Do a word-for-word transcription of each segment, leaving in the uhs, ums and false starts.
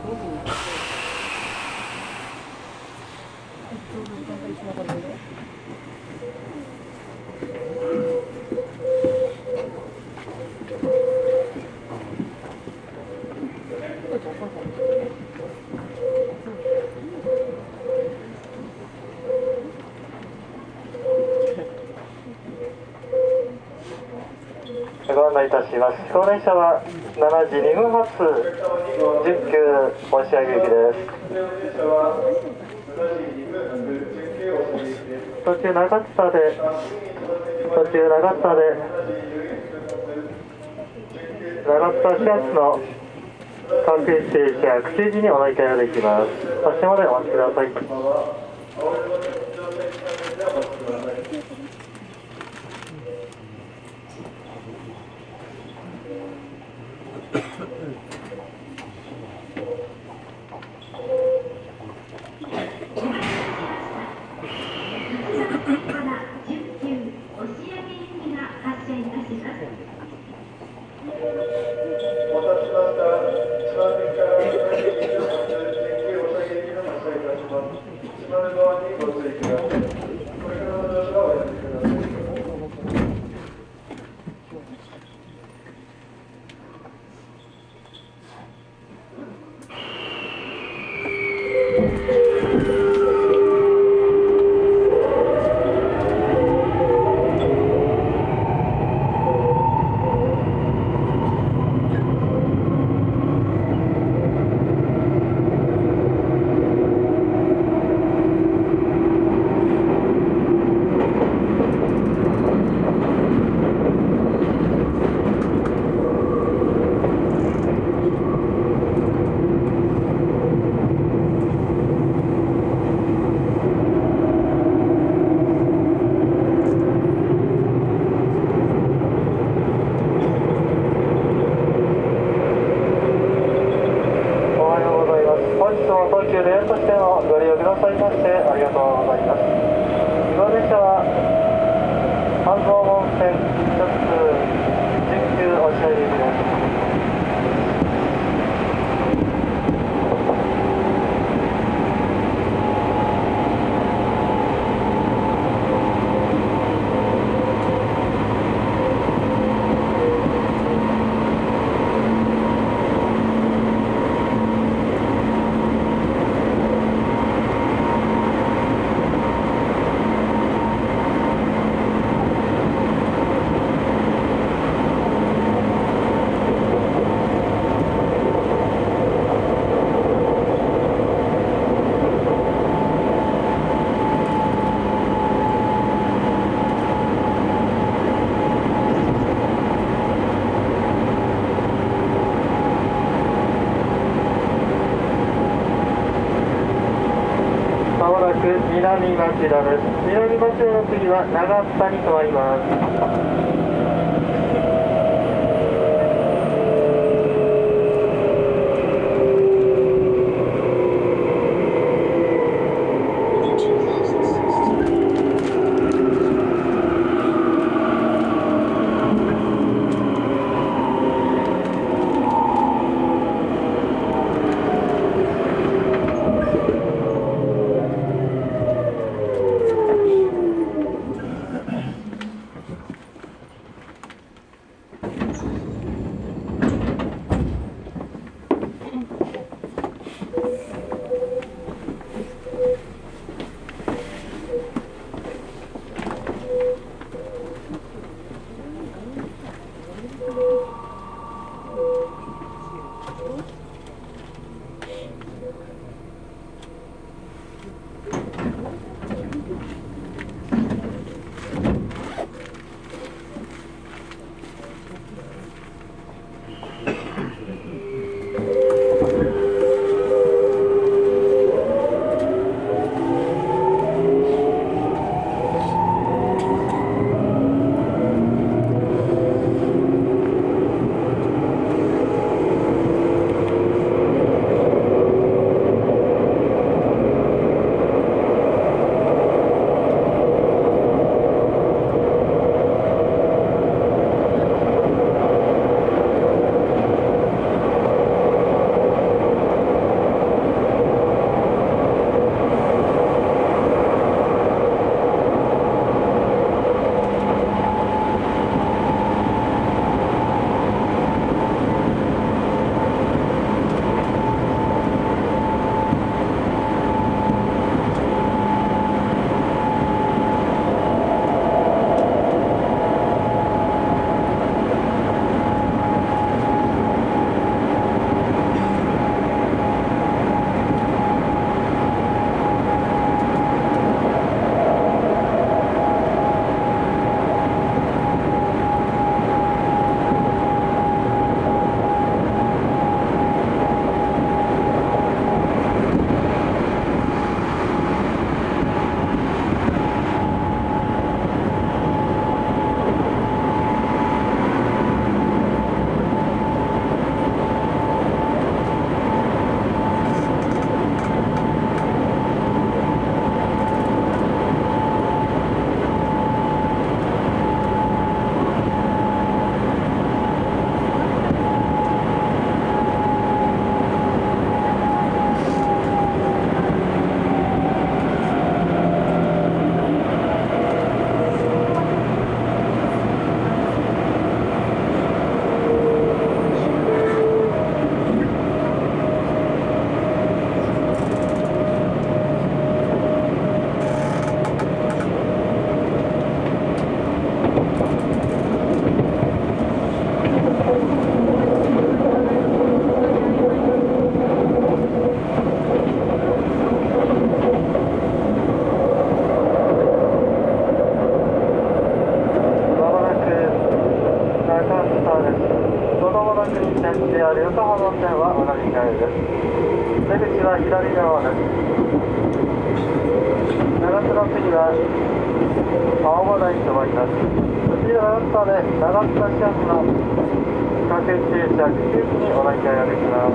ご案内いたします。高齢者はしちじにふん発じゅっきゅう押上行きです。途中長津田で途中長津田で長津田始発の各駅停車くじにお乗り換えができます。発車までお待ちください。南町田です。南町田の次は長津田に停まります。 です。出口は左側です。長津の次は青葉台に止まります。次は長津で長津市役の各駅停車口行きにお乗り換えができます。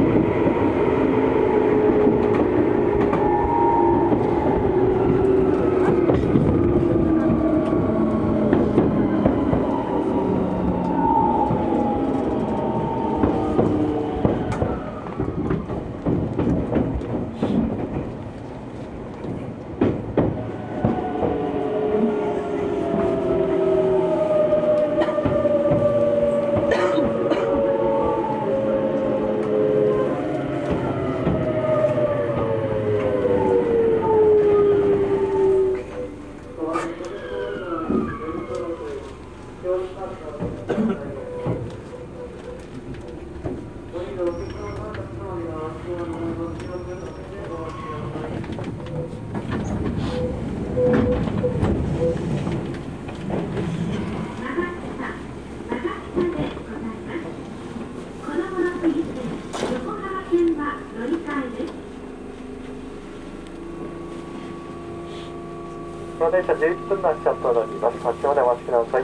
この電車じゅういっぷんの発車となります。発車までお待ちください。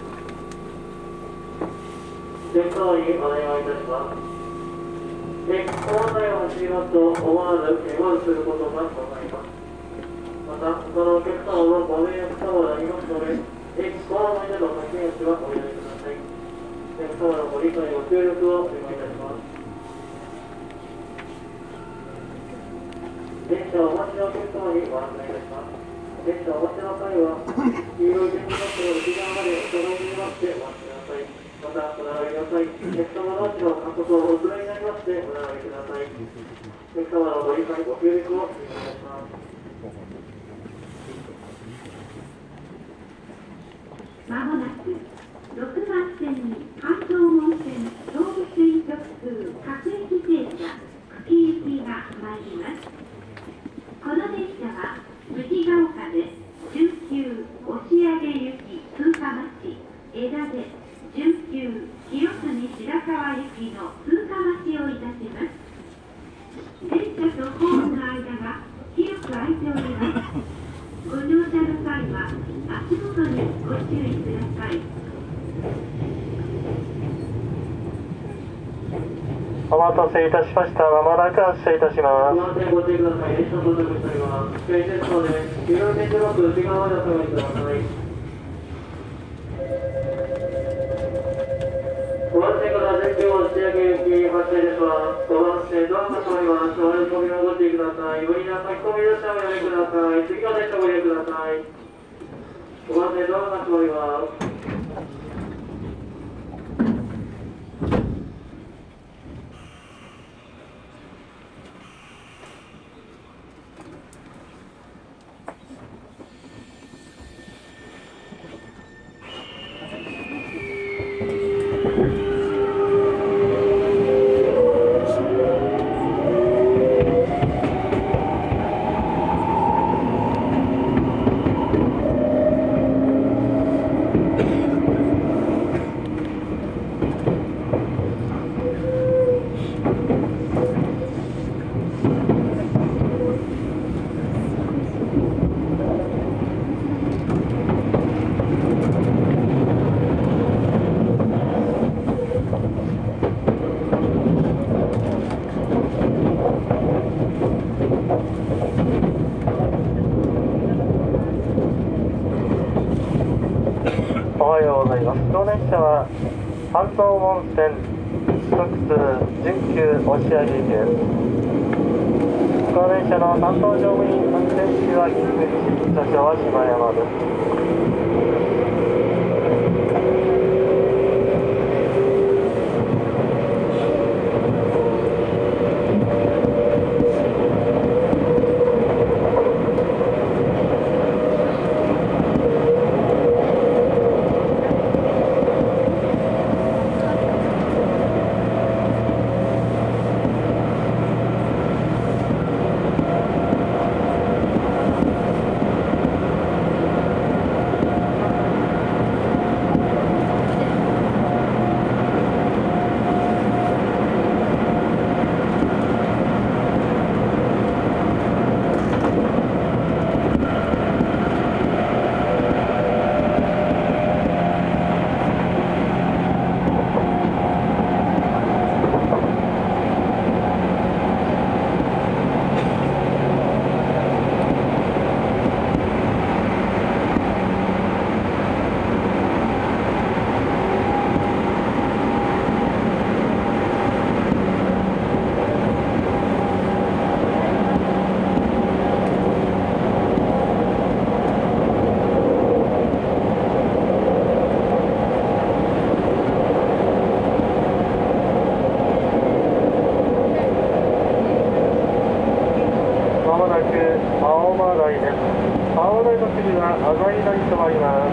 電車にお願いいたします。駅構内を走りますと思わず怪我をすることがございます。また他のお客様のご迷惑様がありますので、駅構内での駆け足はおやめください。お客様のご理解ご協力をお願いいたします。電車をお待ちのお客様にご案内いたします。電車をお待ちの際は、黄色い電気バスの内側までお互いにましてお待ちください。また、お並びください。お客様同士の間隔をお連れになりまして、お並びください。お客様のご理解、ご協力をお願いいたします。 まもなく、ろくばん線に関東温泉東武水直通各駅停車、久喜行きが参ります。この電車は、藤ヶ丘で準急押上行き風花町、枝で準急清澄白河行きの風花町をいたします。電車とホームの間が広く空いております。ご乗車の際は足元にご注意ください。 お待たせいたしました。まもなく発車いたします。 ご安全ご注意ください。列車到着しております。停止ですので、黄色い電車バス内側までお下がりください。ご安全から準急押上行き発車いたします。ごばん線ドアが閉まります。お乗り込みをご注意ください。無理な書き込み列車をおやめください。次の電車をご利用ください。ごばん線ドアが閉まります。 おはようございます。この電車は関東温泉特通準急押上行きです。この電車の担当乗務員運転士は銀口、車掌は柴山です。 なく青葉台です。青葉台の次は浅井台に停まります。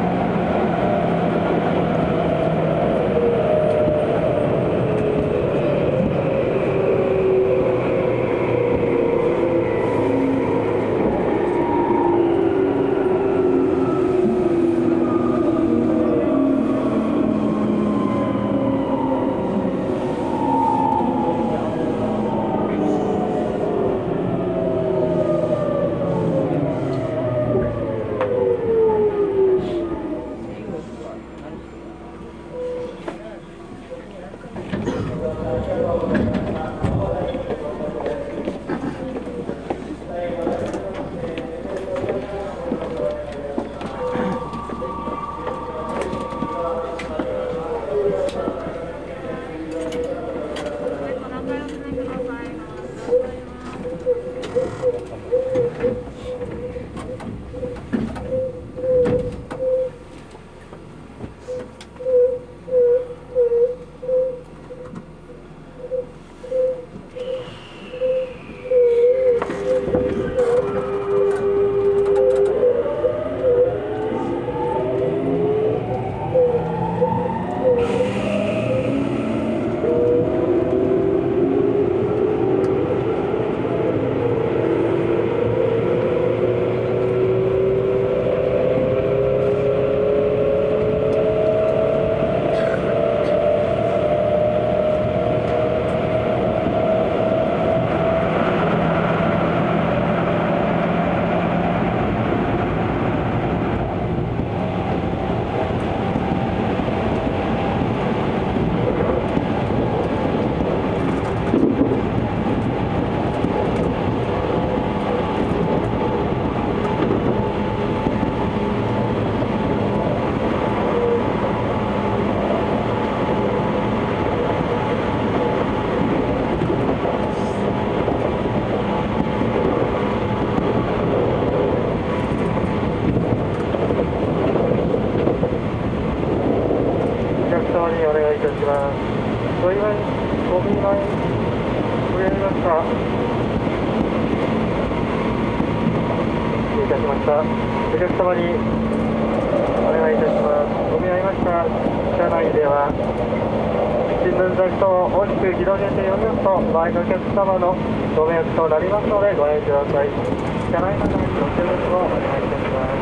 お客様にお願いいたします。ご見合いました。車内では新聞雑誌を大きく広げて読みますと周りのお客様のご迷惑となりますのでご遠慮ください。車内の中にご協力をお願いいたします。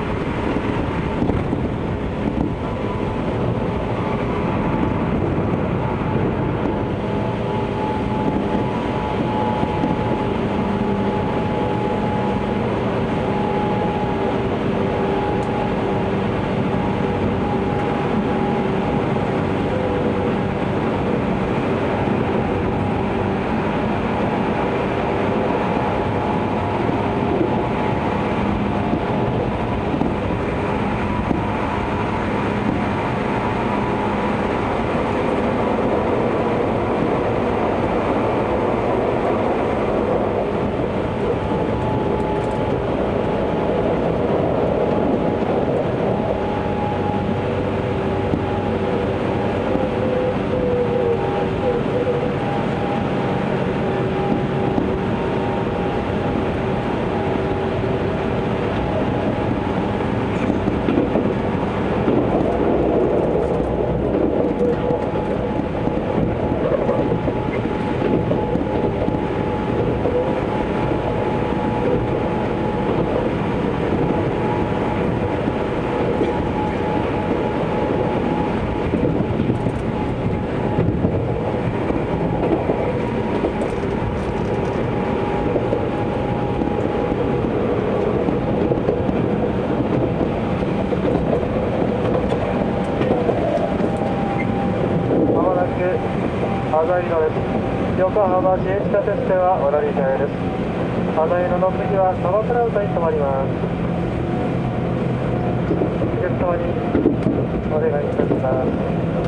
横浜市営地下鉄線はお乗り換えです。花色の次は鎌倉歌に停まります。お客様にお願いいたします。